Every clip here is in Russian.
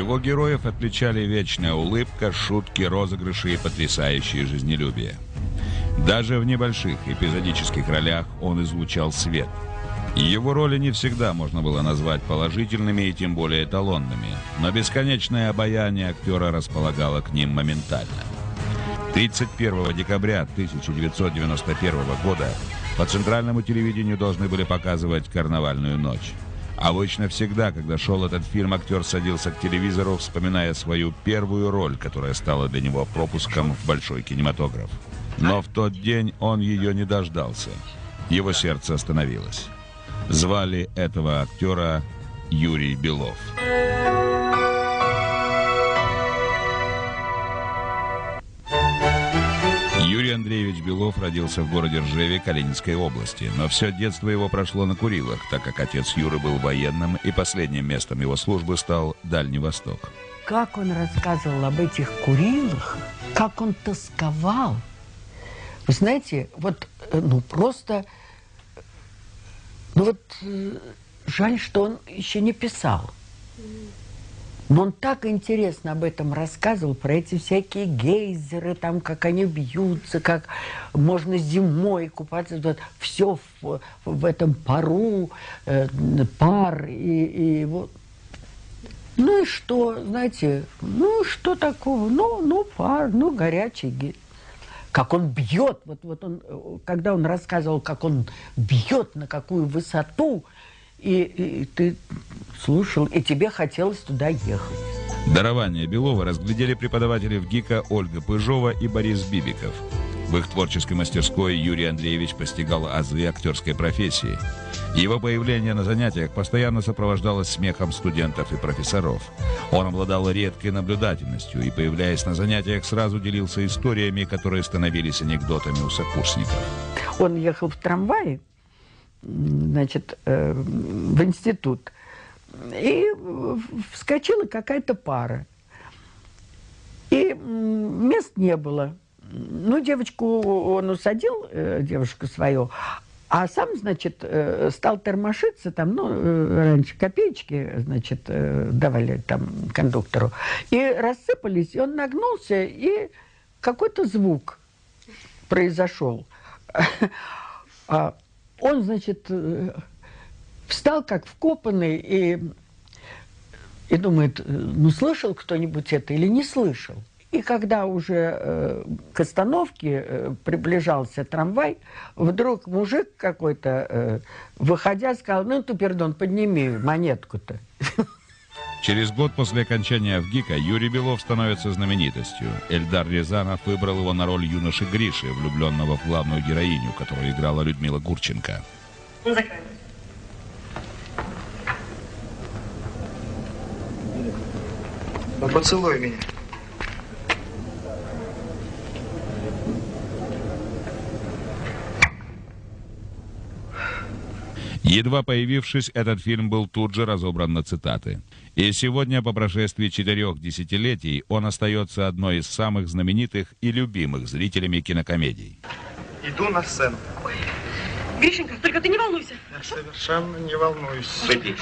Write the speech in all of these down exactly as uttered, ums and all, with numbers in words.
Его героев отличали вечная улыбка, шутки, розыгрыши и потрясающее жизнелюбие. Даже в небольших эпизодических ролях он излучал свет. Его роли не всегда можно было назвать положительными и тем более эталонными, но бесконечное обаяние актера располагало к ним моментально. тридцать первого декабря тысяча девятьсот девяносто первого года по центральному телевидению должны были показывать «Карнавальную ночь». Обычно всегда, когда шел этот фильм, актер садился к телевизору, вспоминая свою первую роль, которая стала для него пропуском в большой кинематограф. Но в тот день он ее не дождался. Его сердце остановилось. Звали этого актера Юрий Белов. Юрий Андреевич Белов родился в городе Ржеве Калининской области, но все детство его прошло на Курилах, так как отец Юры был военным, и последним местом его службы стал Дальний Восток. Как он рассказывал об этих Курилах, как он тосковал. Вы знаете, вот, ну, просто, ну, вот, жаль, что он еще не писал. Но он так интересно об этом рассказывал, про эти всякие гейзеры, там, как они бьются, как можно зимой купаться. Вот, все в, в этом пару, э, пар, и, и вот. Ну и что, знаете, ну что такого? Ну, ну пар, ну горячий гейзер. Как он бьет, вот, вот он, когда он рассказывал, как он бьет, на какую высоту, и, и ты слушал, и тебе хотелось туда ехать. Дарование Белова разглядели преподаватели в ГИКа Ольга Пыжова и Борис Бибиков. В их творческой мастерской Юрий Андреевич постигал азы актерской профессии. Его появление на занятиях постоянно сопровождалось смехом студентов и профессоров. Он обладал редкой наблюдательностью и, появляясь на занятиях, сразу делился историями, которые становились анекдотами у сокурсников. Он ехал в трамвае, значит, э, в институт, и вскочила какая-то пара. И мест не было. Ну, девочку он усадил, э, девушку свою, а сам, значит, э, стал тормошиться, там, ну, э, раньше копеечки, значит, э, давали там кондуктору, и рассыпались, и он нагнулся, и какой-то звук произошел. Он, значит, встал как вкопанный и, и думает, ну, слышал кто-нибудь это или не слышал? И когда уже э, к остановке э, приближался трамвай, вдруг мужик какой-то, э, выходя, сказал, ну, Тупердон, подними монетку-то. Через год после окончания ВГИКа Юрий Белов становится знаменитостью. Эльдар Рязанов выбрал его на роль юноши Гриши, влюбленного в главную героиню, которую играла Людмила Гурченко. Ну, закрой. Ну, поцелуй меня. Едва появившись, этот фильм был тут же разобран на цитаты. И сегодня, по прошествии четырех десятилетий, он остается одной из самых знаменитых и любимых зрителями кинокомедий. Иду на сцену. Ой, Гришенька, только ты не волнуйся. Я совершенно не волнуюсь. Выпей.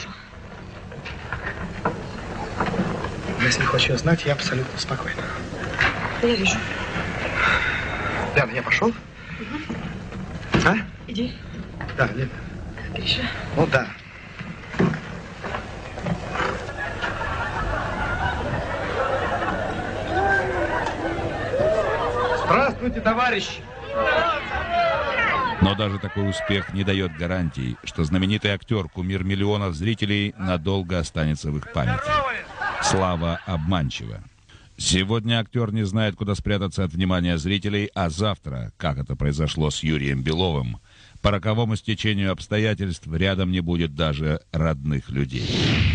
Если хочешь знать, я абсолютно спокойна. Я вижу. Ляна, я пошел? Угу. А? Иди. Да, Лена. Гриша. Ну да. Здравствуйте, товарищи! Но даже такой успех не дает гарантий, что знаменитый актер, кумир миллионов зрителей, надолго останется в их памяти. Слава обманчива. Сегодня актер не знает, куда спрятаться от внимания зрителей, а завтра, как это произошло с Юрием Беловым, по роковому стечению обстоятельств рядом не будет даже родных людей.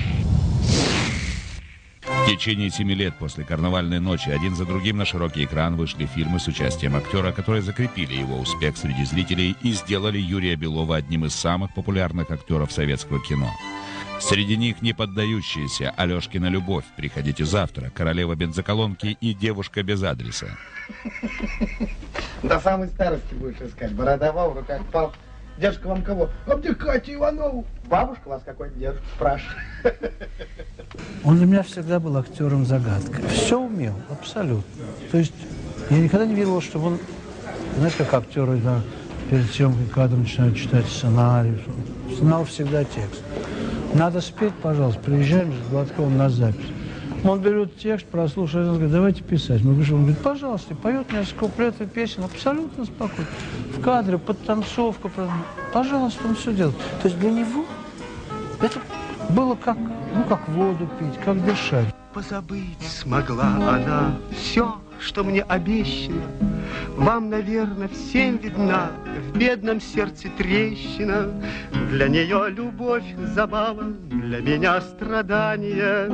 В течение семи лет после «Карнавальной ночи» один за другим на широкий экран вышли фильмы с участием актера, которые закрепили его успех среди зрителей и сделали Юрия Белова одним из самых популярных актеров советского кино. Среди них не поддающиеся «Алешкина любовь», «Приходите завтра», «Королева бензоколонки» и «Девушка без адреса». До самой старости будешь искать. Борода в руках пал, Дедушка вам кого? А мне Катю Иванову. Бабушка вас какой дедушка спрашивает. Он для меня всегда был актером-загадкой. Все умел, абсолютно. То есть я никогда не верил, что он, знаешь, как актеры, да, перед съемкой кадра начинают читать сценарий. Знал всегда текст. Надо спеть, пожалуйста, приезжаем с Гладковым на запись. Он берет текст, прослушает, он говорит, давайте писать. Мы говорим, он говорит, пожалуйста, поет несколько куплетов и песен абсолютно спокойно. В кадре, подтанцовка, пожалуйста, он все делает. То есть для него это было как, ну, как воду пить, как дышать. Позабыть смогла она все, что мне обещано. Вам, наверное, всем видна в бедном сердце трещина. Для нее любовь забава, для меня страдание.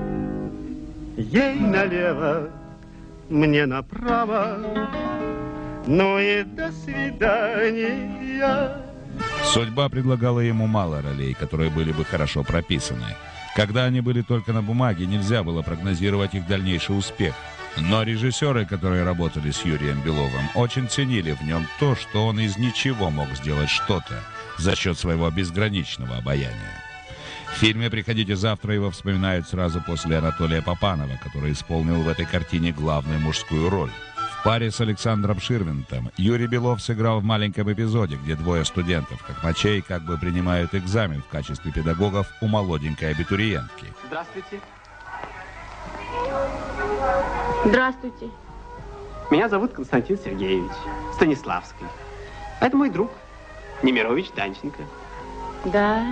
Ей налево, мне направо, ну и до свидания. Судьба предлагала ему мало ролей, которые были бы хорошо прописаны. Когда они были только на бумаге, нельзя было прогнозировать их дальнейший успех. Но режиссеры, которые работали с Юрием Беловым, очень ценили в нем то, что он из ничего мог сделать что-то за счет своего безграничного обаяния. В фильме «Приходите завтра» его вспоминают сразу после Анатолия Папанова, который исполнил в этой картине главную мужскую роль. В паре с Александром Ширвинтом Юрий Белов сыграл в маленьком эпизоде, где двое студентов, как мочей, как бы принимают экзамен в качестве педагогов у молоденькой абитуриентки. Здравствуйте. Здравствуйте. Меня зовут Константин Сергеевич Станиславский. Это мой друг Немирович Данченко. Да.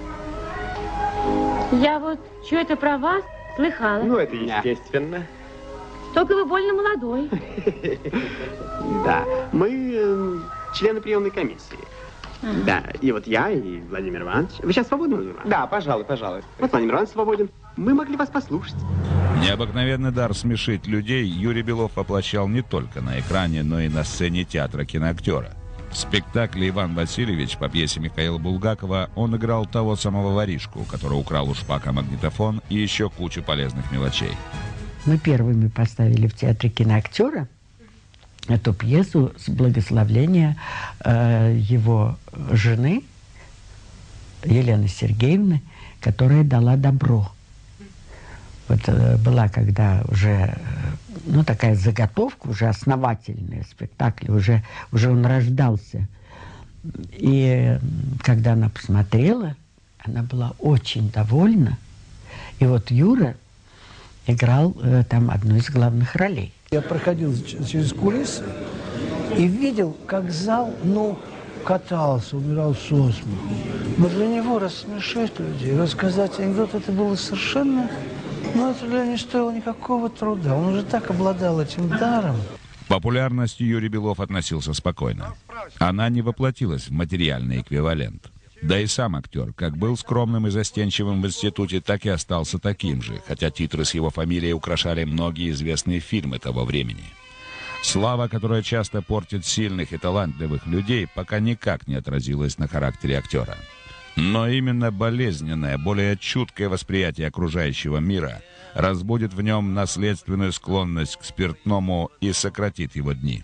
Я вот что-то про вас слыхала. Ну, это естественно. Только вы больно молодой. Да, мы э, члены приемной комиссии. Ага. Да, и вот я, и Владимир Иванович. Вы сейчас свободны, Владимир Иванович? Да, пожалуй, пожалуй. Вот Владимир Иванович свободен. Мы могли вас послушать. Необыкновенный дар смешить людей Юрий Белов воплощал не только на экране, но и на сцене театра киноактера. В спектакле «Иван Васильевич» по пьесе Михаила Булгакова он играл того самого воришку, который украл у Шпака магнитофон и еще кучу полезных мелочей. Мы первыми поставили в театре киноактера эту пьесу с благословления э, его жены Елены Сергеевны, которая дала добро. Вот э, была когда уже, э, ну, такая заготовка, уже основательная спектакль, уже, уже он рождался. И э, когда она посмотрела, она была очень довольна. И вот Юра играл э, там одну из главных ролей. Я проходил через кулисы и видел, как зал, ну, катался, умирал со смеху. Но для него рассмешить людей, рассказать анекдот, это было совершенно... Ну, это для него не стоило никакого труда. Он уже так обладал этим даром. К популярности Юрий Белов относился спокойно. Она не воплотилась в материальный эквивалент. Да и сам актер, как был скромным и застенчивым в институте, так и остался таким же, хотя титры с его фамилией украшали многие известные фильмы того времени. Слава, которая часто портит сильных и талантливых людей, пока никак не отразилась на характере актера. Но именно болезненное, более чуткое восприятие окружающего мира разбудит в нем наследственную склонность к спиртному и сократит его дни.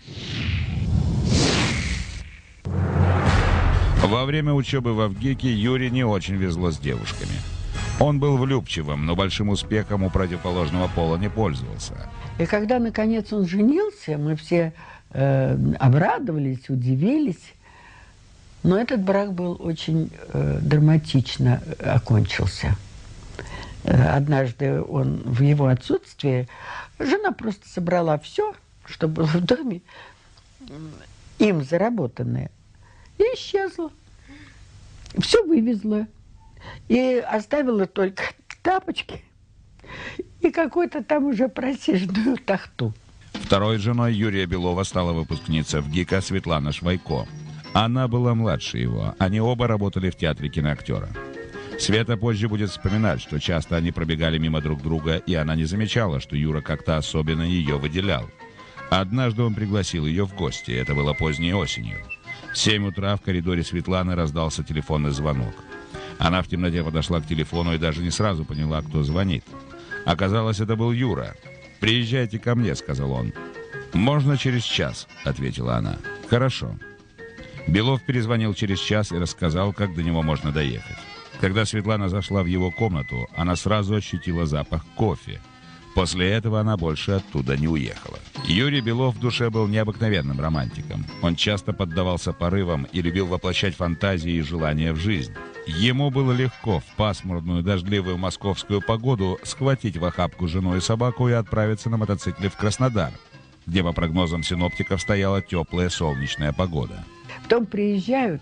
Во время учебы в Авгике Юре не очень везло с девушками. Он был влюбчивым, но большим успехом у противоположного пола не пользовался. И когда, наконец, он женился, мы все э, обрадовались, удивились. Но этот брак был очень э, драматично окончился. Э, однажды он в его отсутствие, жена просто собрала все, что было в доме, им заработанное, и исчезла. Все вывезла. И оставила только тапочки и какую-то там уже просиженную тахту. Второй женой Юрия Белова стала выпускница ВГИКа Светлана Швайко. Она была младше его. Они оба работали в театре киноактера. Света позже будет вспоминать, что часто они пробегали мимо друг друга, и она не замечала, что Юра как-то особенно ее выделял. Однажды он пригласил ее в гости. Это было поздней осенью. В семь утра в коридоре Светланы раздался телефонный звонок. Она в темноте подошла к телефону и даже не сразу поняла, кто звонит. Оказалось, это был Юра. «Приезжайте ко мне», — сказал он. «Можно через час», — ответила она. «Хорошо». Белов перезвонил через час и рассказал, как до него можно доехать. Когда Светлана зашла в его комнату, она сразу ощутила запах кофе. После этого она больше оттуда не уехала. Юрий Белов в душе был необыкновенным романтиком. Он часто поддавался порывам и любил воплощать фантазии и желания в жизнь. Ему было легко в пасмурную, дождливую московскую погоду схватить в охапку жену и собаку и отправиться на мотоцикле в Краснодар, где, по прогнозам синоптиков, стояла теплая солнечная погода. Потом приезжают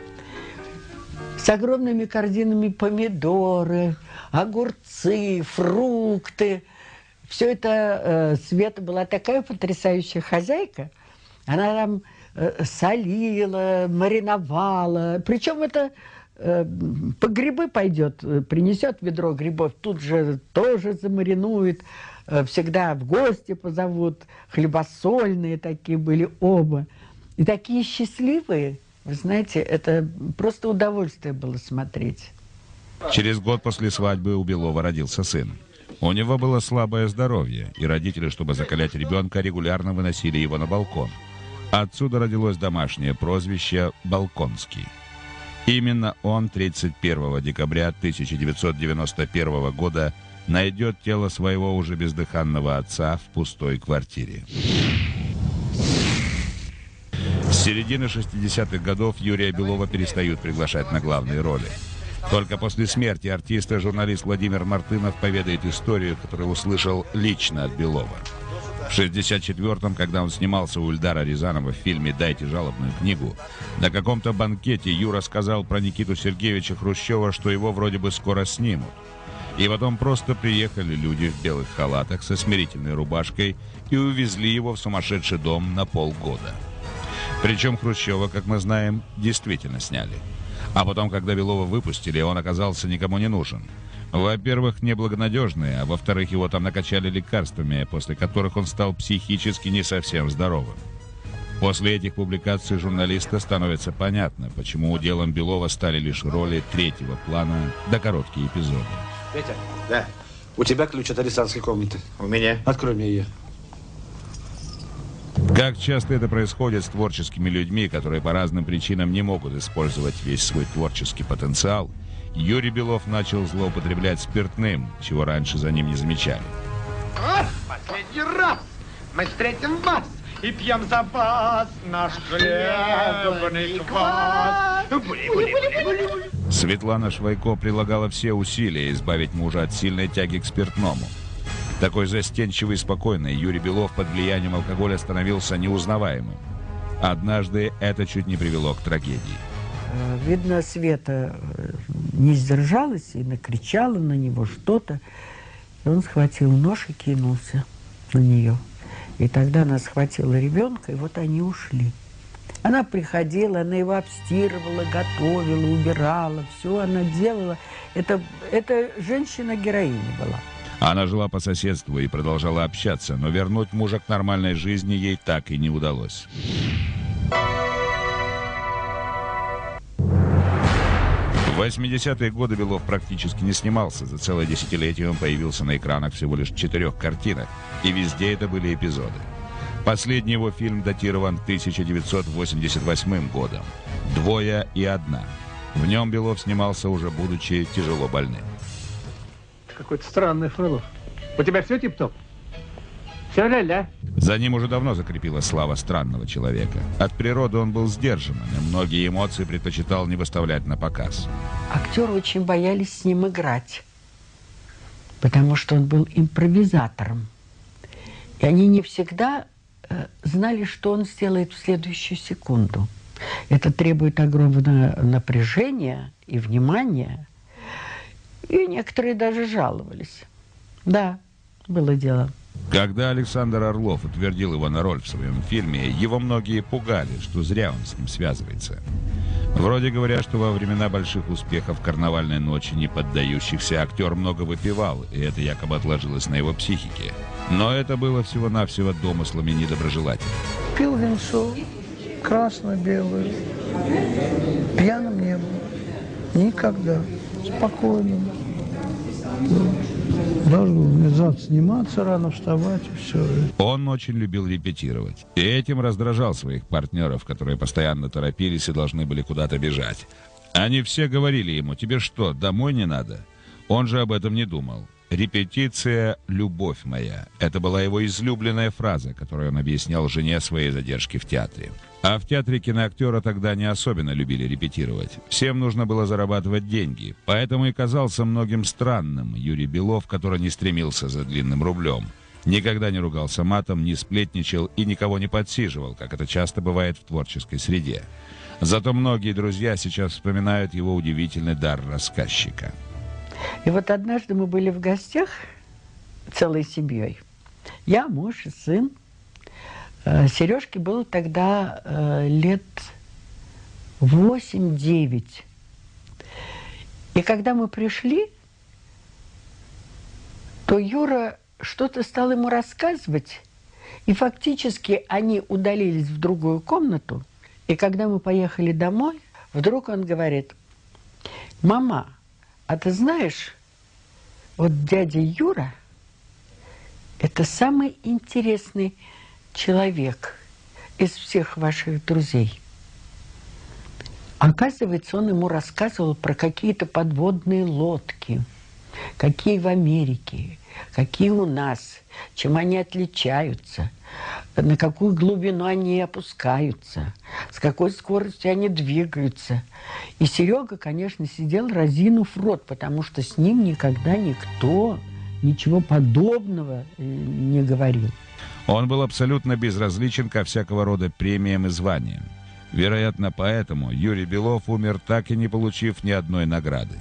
с огромными корзинами помидоры, огурцы, фрукты. Все это э, Света была такая потрясающая хозяйка. Она там э, солила, мариновала. Причем это э, по грибы пойдет, принесет ведро грибов, тут же тоже замаринует. Э, всегда в гости позовут. Хлебосольные такие были оба. И такие счастливые, вы знаете, это просто удовольствие было смотреть. Через год после свадьбы у Белова родился сын. У него было слабое здоровье, и родители, чтобы закалять ребенка, регулярно выносили его на балкон. Отсюда родилось домашнее прозвище «Балконский». Именно он тридцать первого декабря тысяча девятьсот девяносто первого года найдет тело своего уже бездыханного отца в пустой квартире. С середины шестидесятых годов Юрия Белова перестают приглашать на главные роли. Только после смерти артиста журналист Владимир Мартынов поведает историю, которую услышал лично от Белова. В шестьдесят четвёртом, когда он снимался у Ильдара Рязанова в фильме «Дайте жалобную книгу», на каком-то банкете Юра сказал про Никиту Сергеевича Хрущева, что его вроде бы скоро снимут. И потом просто приехали люди в белых халатах со смирительной рубашкой и увезли его в сумасшедший дом на полгода. Причем Хрущева, как мы знаем, действительно сняли. А потом, когда Белова выпустили, он оказался никому не нужен. Во-первых, неблагонадежный, а во-вторых, его там накачали лекарствами, после которых он стал психически не совсем здоровым. После этих публикаций журналиста становится понятно, почему уделом Белова стали лишь роли третьего плана да короткие эпизоды. Петя, Да. у тебя ключ от арестантской комнаты. У меня. Открой мне ее. Как часто это происходит с творческими людьми, которые по разным причинам не могут использовать весь свой творческий потенциал, Юрий Белов начал злоупотреблять спиртным, чего раньше за ним не замечали. А, последний раз мы встретим вас и пьем за вас наш хлебный квас. Светлана Швайко прилагала все усилия избавить мужа от сильной тяги к спиртному. Такой застенчивый и спокойный Юрий Белов под влиянием алкоголя становился неузнаваемым. Однажды это чуть не привело к трагедии. Видно, Света не сдержалась и накричала на него что-то. И он схватил нож и кинулся на нее. И тогда она схватила ребенка, и вот они ушли. Она приходила, она его обстирывала, готовила, убирала, все она делала. Это, это женщина-героиня была. Она жила по соседству и продолжала общаться, но вернуть мужа к нормальной жизни ей так и не удалось. В восьмидесятые годы Белов практически не снимался. За целое десятилетие он появился на экранах всего лишь в четырех картинах, и везде это были эпизоды. Последний его фильм датирован тысяча девятьсот восемьдесят восьмым годом «Двое и одна». В нем Белов снимался уже будучи тяжело больным. Какой-то странный Фролов. У тебя все тип-топ? Все ля-ля. За ним уже давно закрепилась слава странного человека. От природы он был сдержанным, и многие эмоции предпочитал не выставлять на показ. Актеры очень боялись с ним играть, потому что он был импровизатором. И они не всегда э, знали, что он сделает в следующую секунду. Это требует огромного напряжения и внимания. И некоторые даже жаловались. Да, было дело. Когда Александр Орлов утвердил его на роль в своем фильме, его многие пугали, что зря он с ним связывается. Вроде говорят, что во времена больших успехов «Карнавальной ночи» не поддающихся актер много выпивал, и это якобы отложилось на его психике. Но это было всего-навсего домыслами недоброжелателей. Пил винцо, красно-белое, пьяным не был. Никогда. Спокойно. Должен был внезапно сниматься, рано вставать и все. Он очень любил репетировать. И этим раздражал своих партнеров, которые постоянно торопились и должны были куда-то бежать. Они все говорили ему: «Тебе что, домой не надо?» Он же об этом не думал. «Репетиция — любовь моя». Это была его излюбленная фраза, которую он объяснял жене своей задержки в театре. А в театре киноактера тогда не особенно любили репетировать. Всем нужно было зарабатывать деньги. Поэтому и казался многим странным Юрий Белов, который не стремился за длинным рублем. Никогда не ругался матом, не сплетничал и никого не подсиживал, как это часто бывает в творческой среде. Зато многие друзья сейчас вспоминают его удивительный дар рассказчика. И вот однажды мы были в гостях целой семьей. Я, муж и сын. Сережке было тогда э, лет восемь-девять. И когда мы пришли, то Юра что-то стал ему рассказывать, и фактически они удалились в другую комнату. И когда мы поехали домой, вдруг он говорит: «Мама, а ты знаешь, вот дядя Юра – это самый интересный человек из всех ваших друзей». Оказывается, он ему рассказывал про какие-то подводные лодки, какие в Америке, какие у нас, чем они отличаются, на какую глубину они опускаются, с какой скоростью они двигаются. И Серега, конечно, сидел, разинув рот, потому что с ним никогда никто ничего подобного не говорил. Он был абсолютно безразличен ко всякого рода премиям и званиям. Вероятно, поэтому Юрий Белов умер, так и не получив ни одной награды.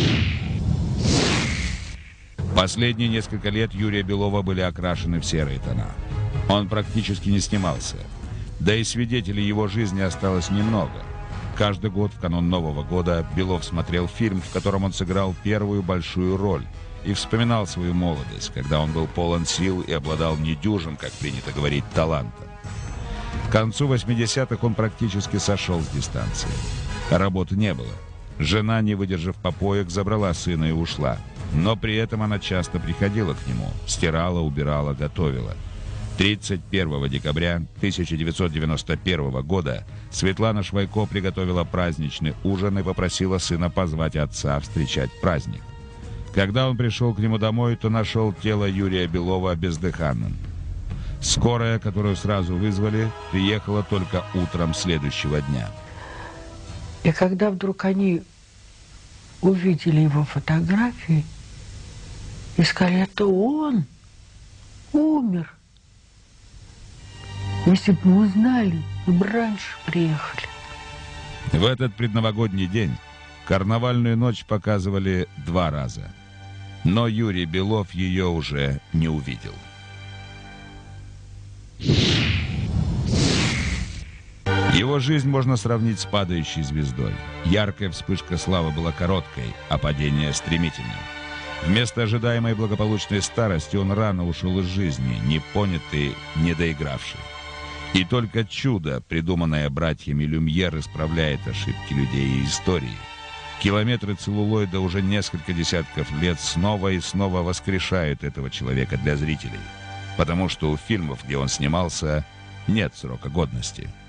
Последние несколько лет Юрия Белова были окрашены в серые тона. Он практически не снимался. Да и свидетелей его жизни осталось немного. Каждый год в канун Нового года Белов смотрел фильм, в котором он сыграл первую большую роль, и вспоминал свою молодость, когда он был полон сил и обладал недюжим, как принято говорить, талантом. К концу восьмидесятых он практически сошел с дистанции. Работы не было. Жена, не выдержав попоек, забрала сына и ушла. Но при этом она часто приходила к нему, стирала, убирала, готовила. тридцать первого декабря тысяча девятьсот девяносто первого года Светлана Швайко приготовила праздничный ужин и попросила сына позвать отца встречать праздник. Когда он пришел к нему домой, то нашел тело Юрия Белова бездыханным. Скорая, которую сразу вызвали, приехала только утром следующего дня. И когда вдруг они увидели его фотографии и сказали: это он умер. Если бы мы узнали, мы бы раньше приехали. В этот предновогодний день карнавальную ночь показывали два раза. Но Юрий Белов ее уже не увидел. Его жизнь можно сравнить с падающей звездой. Яркая вспышка славы была короткой, а падение стремительным. Вместо ожидаемой благополучной старости он рано ушел из жизни, непонятый, недоигравший. И только чудо, придуманное братьями Люмьер, исправляет ошибки людей и истории. Километры целлулоида уже несколько десятков лет снова и снова воскрешают этого человека для зрителей, потому что у фильмов, где он снимался, нет срока годности.